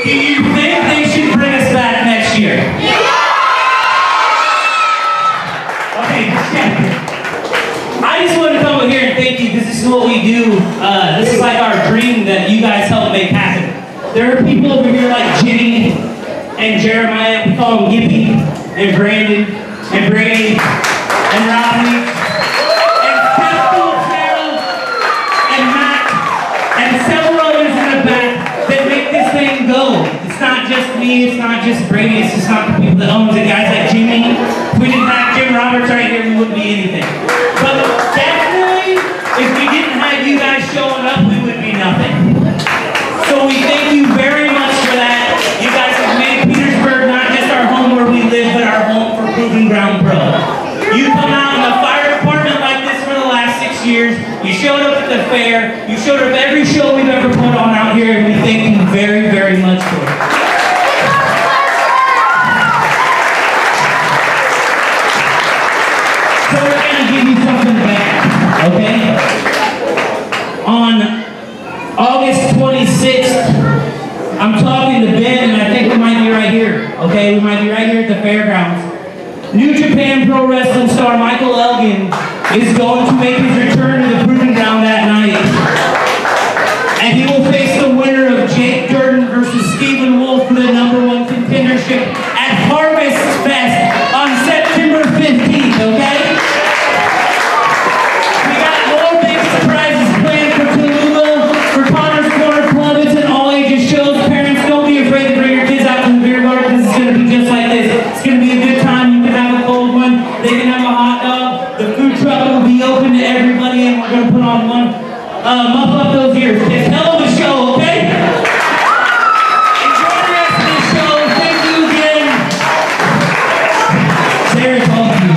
Do you think they should bring us back next year? Okay, I just want to come over here and thank you because this is what we do. This is like our dream that you guys help make happen. There are people over here like Jenny and Jeremiah, we call them Gippy, and Brandon, and Brady, and Rodney, and Crystal, Carol, and Matt, and several others in the back that make this thing go. It's not just me, it's not just Brady, it's just not the people that own it. Guys like Jimmy, if we didn't have Jim Roberts right here, we wouldn't be anything. But definitely, if we didn't have you guys showing up, we would be nothing. So we thank you very much for that. You guys have made Petersburg not just our home where we live, but our home for Proving Ground Pro. You come out in the fire department like this for the last 6 years. You showed up at the fair. You showed up every show we've ever put on out here, and we thank you very, very much for it. So we're going to give you something back, okay? On August 26th, I'm talking to Ben, and I think we might be right here, okay? We might be right here at the fairgrounds. New Japan Pro Wrestling star Michael Elgin is going to make his return to the Proving Ground that night. And he will face the winner of Jake Jordan versus Stephen Wolf for the #1 contendership at Harvest Fest on September 15th, okay? We got more big surprises planned for Tallulah, for Connor's Corner Club. It's an all-ages shows. Parents, don't be afraid to bring your kids out to the beer garden. This is going to be just like this. It's going to be a good time. You can have a cold one. They can have a hot dog. The food truck will be open to everybody, and we're going to put on one. Muffle up those ears. It's a hell of a show, okay? Enjoy the rest of this show. Thank you again. Sarah, talk to you.